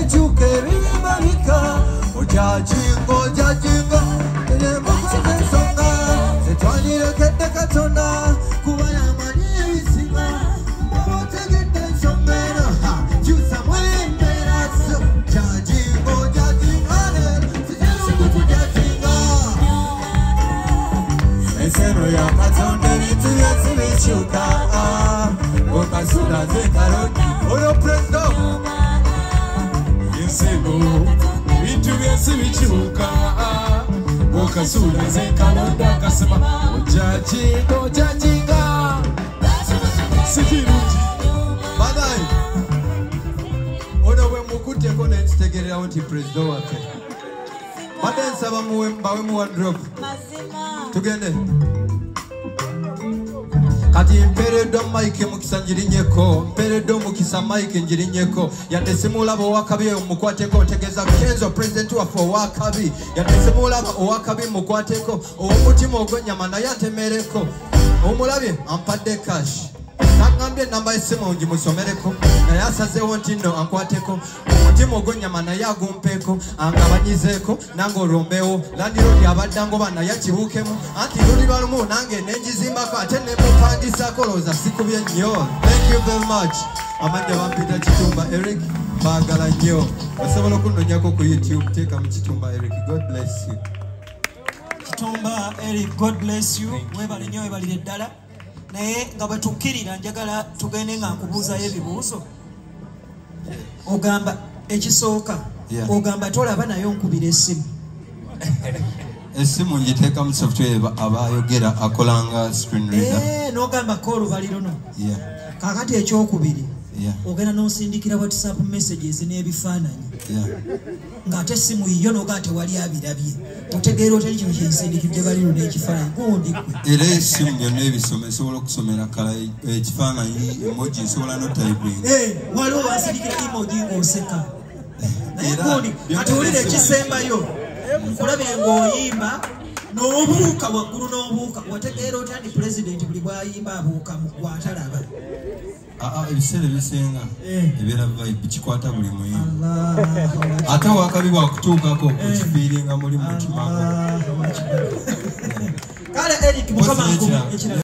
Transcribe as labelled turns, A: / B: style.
A: bichuke bibibabika ojajingo jajingo enemukoze ensonga zetwanyirekedde Katonda kuba yamanyi ebisiga otegedde ensonga eno kyusamu embeera zo jajingo jajingane sizirukutu jajinga ensero ya Katonda ebintu byesi bikyuka okasula zekaroti olwo presto ensero bintu byesi bikyuka okasula zekalonda kasema ojajinga sikirungi badayi ono bwe mukutteko nekitegererawo nti presto waffe badde nsaba bawe mu wardrobe tugende kati mpereddwa Mike mukisa njirinyeko mpereddwa mukisa Mike njirinyeko yadde simulaba owakabi eyo mukwateko otegeeza Kenzo president waffe owakabi yadde simulaba owakabi mukwateko ow'omutima ogw'ennyama naye atemereko omulabye ampadde cash nagambye enamba y'essimu ngimusomereko naye asazeewo nti nno ankwateko omutima ogw'ennyama naye agumpeeko angabanyizeeko nange olwombeewo landiroodi abadde ngoba naye akibuukemu anti luli lwalumu nange nengizimbako ate nemupangisaako looza sikubye nnyo. Thank you very much. Amanya bampita Kitumba Eric baagala nnyo osobola okunnonyako ku YouTube teeka mu Kitumba Eric. God bless you.
B: Kitumba Eric, God bless you. Webale nnyo webalire ddala. Naye nga bwe tukkirira njagala tugende nga nkubuuzayo ebibuuzo. Ogamba ekisooka ogamba tolaba nayo nkubira essimu.
A: Essimu ngiteeka mu software abayogera akolanga screen reader.
B: N'ogamba ko olubaliro no. Kaakati ekyokubiri ogenda n'osindikira WhatsApp messages n'ebifaananyi. Ng'ate essimu yiyo n'ogaa tewali abirabye. Otegeera otali kino kyensindikidde baliro n'ekifaananyi gundi ggwe.
A: Era essimu byonna ebisoma esobola okusomera kala ekifaananyi emoji esobola n'otyping.
B: Waliwo basindikira emoji ng'oseka. Naye gundi ate wulira ekisembayo nkulabye ng'oyimba n'obuuka waggulu n'obuuka wategeera otya nti pulezidenti buli bw'ayimba abuuka bw'atalaba.
A: Ebiseera ebisinga ebeera vibe kikwata buli muyimu ate wakabi bwakutuukako okifiiringa muli mutima.
B: Kale Eddy mukama